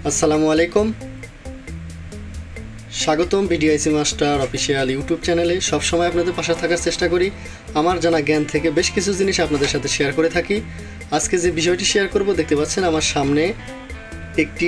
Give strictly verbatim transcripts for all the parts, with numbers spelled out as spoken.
আসসালামু আলাইকুম, স্বাগতম বিডিআইসি মাস্টার অফিসিয়াল ইউটিউব চ্যানেলে। সবসময় আপনাদের পাশে থাকার চেষ্টা করি। আমার জানা জ্ঞান থেকে বেশ কিছু জিনিস আপনাদের সাথে শেয়ার করে থাকি। আজকে যে বিষয়টি শেয়ার করব, দেখতে পাচ্ছেন আমার সামনে একটি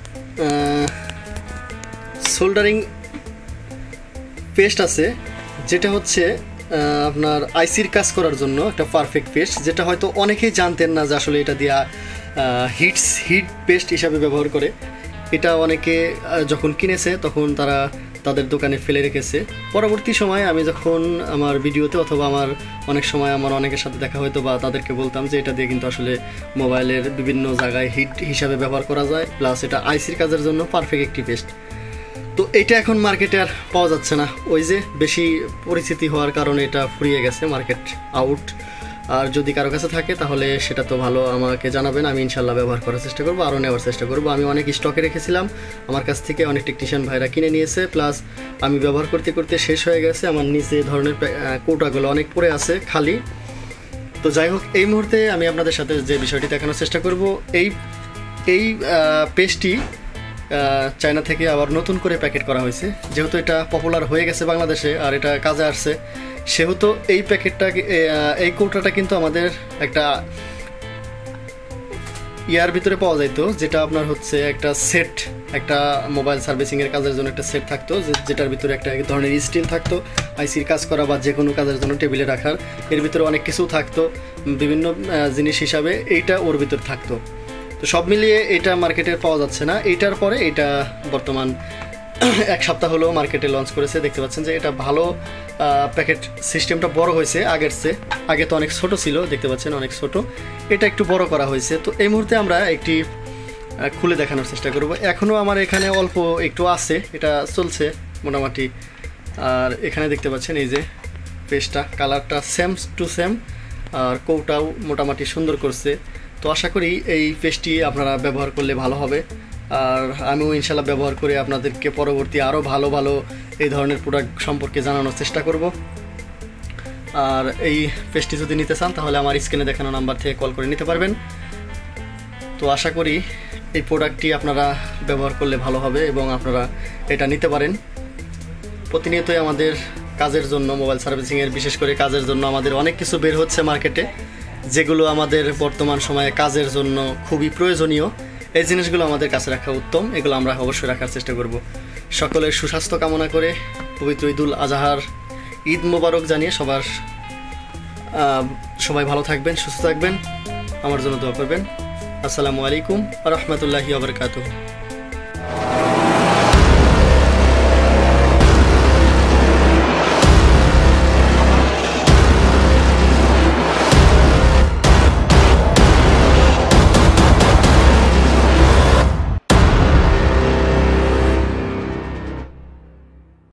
সোল্ডারিং পেস্ট আছে, যেটা হচ্ছে আপনার আইসির কাজ করার জন্য একটা পারফেক্ট পেস্ট, যেটা হয়তো অনেকেই জানতেন না যে আসলে এটা দিয়া হিটস হিট পেস্ট হিসাবে ব্যবহার করে। এটা অনেকে যখন কিনেছে তখন তারা তাদের দোকানে ফেলে রেখেছে। পরবর্তী সময়ে আমি যখন আমার ভিডিওতে অথবা আমার অনেক সময় আমার অনেকের সাথে দেখা হয়তো বা তাদেরকে বলতাম যে এটা দিয়ে কিন্তু আসলে মোবাইলের বিভিন্ন জায়গায় হিট হিসাবে ব্যবহার করা যায়, প্লাস এটা আইসির কাজের জন্য পারফেক্ট একটি পেস্ট। তো এটা এখন মার্কেটে আর পাওয়া যাচ্ছে না, ওই যে বেশি পরিচিতি হওয়ার কারণে এটা ফুরিয়ে গেছে, মার্কেট আউট। আর যদি কারো কাছে থাকে তাহলে সেটা তো ভালো, আমাকে জানাবেন, আমি ইনশাল্লাহ ব্যবহার করার চেষ্টা করবো, আরও নেওয়ার চেষ্টা করবো। আমি অনেক স্টকে রেখেছিলাম, আমার কাছ থেকে অনেক টেকনিশিয়ান ভাইরা কিনে নিয়েছে, প্লাস আমি ব্যবহার করতে করতে শেষ হয়ে গেছে। আমার নিচে ধরনের কৌটাগুলো অনেক পড়ে আছে খালি। তো যাই হোক, এই মুহূর্তে আমি আপনাদের সাথে যে বিষয়টি দেখানোর চেষ্টা করব, এই এই পেস্টটি চায়না থেকে আবার নতুন করে প্যাকেট করা হয়েছে। যেহেতু এটা পপুলার হয়ে গেছে বাংলাদেশে আর এটা কাজে আসছে, সেহেতু এই প্যাকেটটা এই কৌটাটা কিন্তু আমাদের একটা ইয়ার ভিতরে পাওয়া যাইতো, যেটা আপনার হচ্ছে একটা সেট, একটা মোবাইল সার্ভিসিংয়ের কাজের জন্য একটা সেট থাকতো, যেটার ভিতরে একটা এক ধরনের স্টিল থাকতো আইসির কাজ করা বা যে কোনো কাজের জন্য টেবিলে রাখার। এর ভিতরে অনেক কিছু থাকতো, বিভিন্ন জিনিস হিসাবে এইটা ওর ভিতর থাকতো। তো সব মিলিয়ে এটা মার্কেটে পাওয়া যাচ্ছে না। এইটার পরে এটা বর্তমান এক সপ্তাহ হলো মার্কেটে লঞ্চ করেছে। দেখতে পাচ্ছেন যে এটা ভালো, প্যাকেট সিস্টেমটা বড় হয়েছে আগের চেয়ে। আগে তো অনেক ছোট ছিল, দেখতে পাচ্ছেন অনেক ছোট, এটা একটু বড় করা হয়েছে। তো এই মুহূর্তে আমরা একটি খুলে দেখানোর চেষ্টা করব। এখনও আমার এখানে অল্প একটু আছে, এটা চলছে মোটামুটি। আর এখানে দেখতে পাচ্ছেন এই যে পেস্টটা, কালারটা সেম টু সেম, আর কৌটাও মোটামুটি সুন্দর করছে। তো আশা করি এই পেস্টটি আপনারা ব্যবহার করলে ভালো হবে। আর আমিও ইনশাল্লাহ ব্যবহার করে আপনাদেরকে পরবর্তী আরও ভালো ভালো এই ধরনের প্রোডাক্ট সম্পর্কে জানানোর চেষ্টা করব। আর এই পেস্টটি যদি নিতে চান তাহলে আমার স্ক্রিনে দেখানো নাম্বার থেকে কল করে নিতে পারবেন। তো আশা করি এই প্রোডাক্টটি আপনারা ব্যবহার করলে ভালো হবে এবং আপনারা এটা নিতে পারেন। প্রতিনিয়তই আমাদের কাজের জন্য, মোবাইল সার্ভিসিংয়ের বিশেষ করে কাজের জন্য আমাদের অনেক কিছু বের হচ্ছে মার্কেটে, যেগুলো আমাদের বর্তমান সময়ে কাজের জন্য খুবই প্রয়োজনীয়। এই জিনিসগুলো আমাদের কাছে রাখা উত্তম, এগুলো আমরা অবশ্যই রাখার চেষ্টা করব। সকলের সুস্বাস্থ্য কামনা করে পবিত্র ঈদুল আজহার ঈদ মোবারক জানিয়ে সবার সবাই ভালো থাকবেন, সুস্থ থাকবেন, আমার জন্য দোয়া করবেন। আসসালামু আলাইকুম ওয়া রাহমাতুল্লাহি ওয়া বারাকাতুহু।